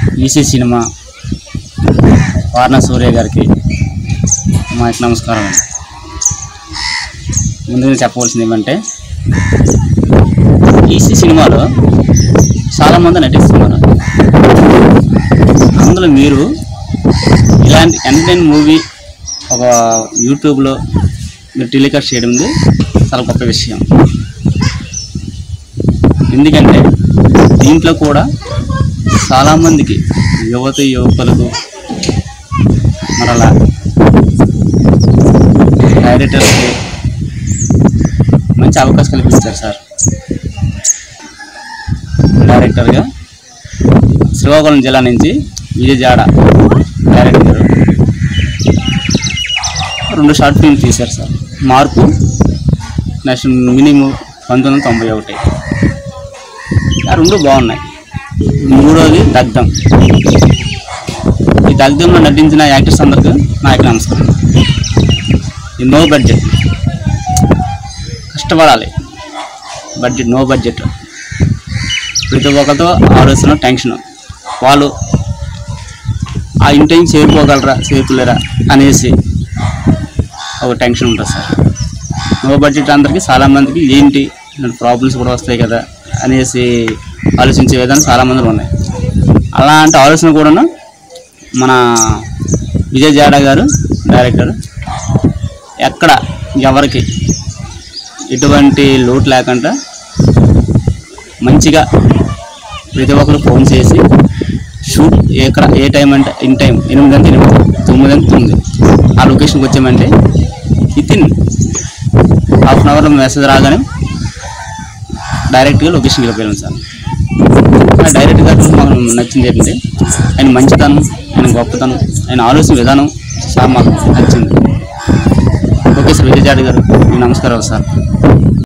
EC cinema వారణ సూర్య గారికి మా యొక్క నమస్కారం. ముందుగా చెప్పవలసింది ఏమంటే, ఈసీ సినిమాలో చాలామంది నటిస్తున్నారు. అందులో మీరు ఇలాంటి ఎంటర్టైన్ మూవీ ఒక యూట్యూబ్లో మీరు టెలికాస్ట్ చేయడం చాలా గొప్ప విషయం. ఎందుకంటే దీంట్లో కూడా చాలామందికి యువకులకు మరలా డైరెక్టర్స్కి మంచి అవకాశం కల్పిస్తారు సార్. డైరెక్టర్గా శ్రీకాకుళం జిల్లా నుంచి విజయజాడ డైరెక్టర్ గారు 2 షార్ట్ ఫిల్మ్ తీశారు సార్. మార్పు నెక్స్ట్ మినిమం 1991. ఆ 2 బాగున్నాయి. 3వది దగ్ధం. ఈ దగ్ధంలో నటించిన యాక్టర్స్ అందరికీ నా యొక్క నమస్కారం. ఈ నో బడ్జెట్, కష్టపడాలి. నో బడ్జెట్, ప్రతి ఒక్కరితో ఆలోచన టెన్షన్, వాళ్ళు ఆ ఇంటి చేరుకోగలరా చేరుకోలేరా అనేసి ఒక టెన్షన్ ఉంటుంది సార్. నో బడ్జెట్ అందరికీ చాలామందికి ఏంటి ప్రాబ్లమ్స్ కూడా వస్తాయి కదా అనేసి ఆలోచించే విధానం చాలామందిలో ఉన్నాయి. అలాంటి ఆలోచన కూడాను మన విజయజాడ గారు డైరెక్టర్ ఎక్కడ ఎవరికి ఎటువంటి లోటు లేకుండా మంచిగా ప్రతి ఒక్కరు ఫోన్ చేసి షూట్ ఎక్కడ ఏ టైం అంటే ఇన్ టైం 8 గంటల 8, 9 గంటల 9 ఆ లొకేషన్కి వచ్చామంటే వితిన్ ½ గంట మెసేజ్ రాగానే డైరెక్ట్గా లొకేషన్కి వెళ్ళిపోయాం సార్. ఆ డైరెక్ట్ గారు మాకు నచ్చింది ఏంటంటే ఆయన మంచితనం, ఆయన గొప్పతనం, ఆయన ఆలోచన విధానం చాలా మాకు నచ్చింది. ఓకే సార్, విజయజాడ గారు నమస్కారాలు సార్.